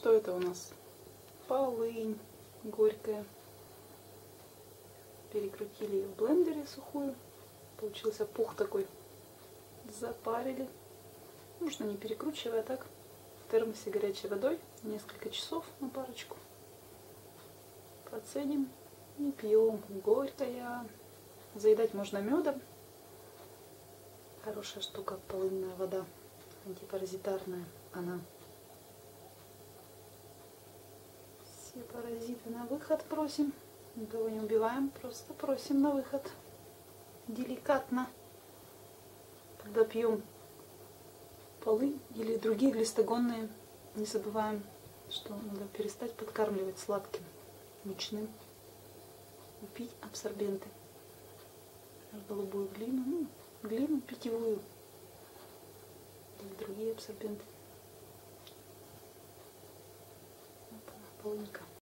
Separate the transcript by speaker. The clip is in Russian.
Speaker 1: что это у нас? Полынь горькая. Перекрутили ее в блендере сухую. Получился пух такой. Запарили. Можно не перекручивая, а так в термосе горячей водой несколько часов на парочку. Процедим и пьем. Горькая. Заедать можно медом. Хорошая штука, полынная вода. Антипаразитарная она. Все паразиты на выход просим. Никого не убиваем, просто просим на выход. Деликатно. Когда пьем полынь или другие глистогонные, не забываем, что надо перестать подкармливать сладким, мучным. И пить абсорбенты. Голубую глину, ну, глину питьевую. Или другие абсорбенты. Вот она, полынька.